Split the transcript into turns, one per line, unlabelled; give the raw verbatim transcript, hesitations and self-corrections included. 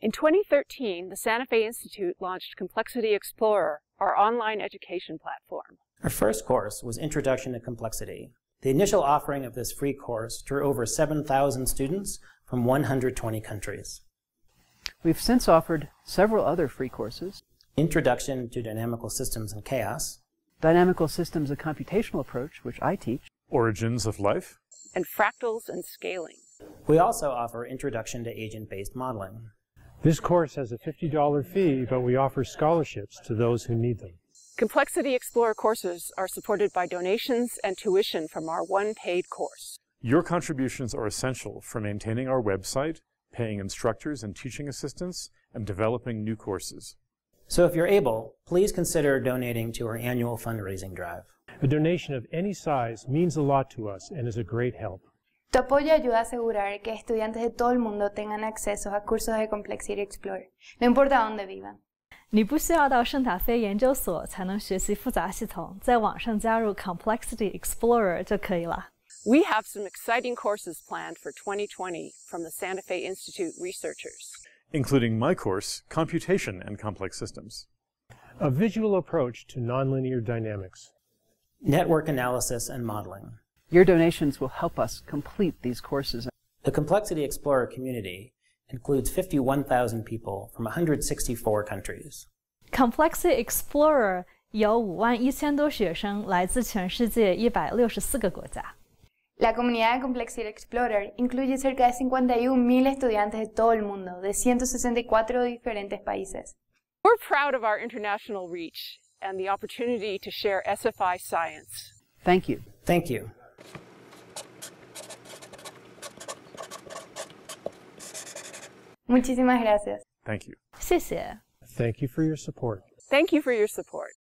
In twenty thirteen, the Santa Fe Institute launched Complexity Explorer, our online education platform.
Our first course was Introduction to Complexity. The initial offering of this free course drew over seven thousand students from one hundred twenty countries.
We've since offered several other free courses.
Introduction to Dynamical Systems and Chaos.
Dynamical Systems, a computational approach, which I teach.
Origins of Life.
And Fractals and Scaling.
We also offer Introduction to Agent-Based Modeling.
This course has a fifty dollar fee, but we offer scholarships to those who need them.
Complexity Explorer courses are supported by donations and tuition from our one paid course.
Your contributions are essential for maintaining our website, paying instructors and teaching assistants, and developing new courses.
So if you're able, please consider donating to our annual fundraising drive.
A donation of any size means a lot to us and is a great help.
Tu apoyo ayuda a asegurar que estudiantes de todo el mundo tengan acceso a cursos de Complexity Explorer, no importa dónde vivan.
你不需要到圣塔菲研究所才能学习复杂系统，在网上加入 Complexity Explorer 就可以了。
We have some exciting courses planned for twenty twenty from the Santa Fe Institute researchers,
including my course, Computation and Complex Systems.
A visual approach to nonlinear dynamics.
Network analysis and modeling.
Your donations will help us complete these courses.
The Complexity Explorer community includes fifty-one thousand people from one hundred sixty-four countries.
Complexity Explorer 有五万一千多学生，来自全世界一百六十四个国家。
La comunidad de Complexity Explorer incluye cerca de cincuenta y un mil estudiantes de todo el mundo, de ciento sesenta y cuatro diferentes países.
We're proud of our international reach and the opportunity to share S F I science.
Thank you.
Thank you.
Muchísimas gracias.
Thank you.
谢谢。
Thank you for your support.
Thank you for your support.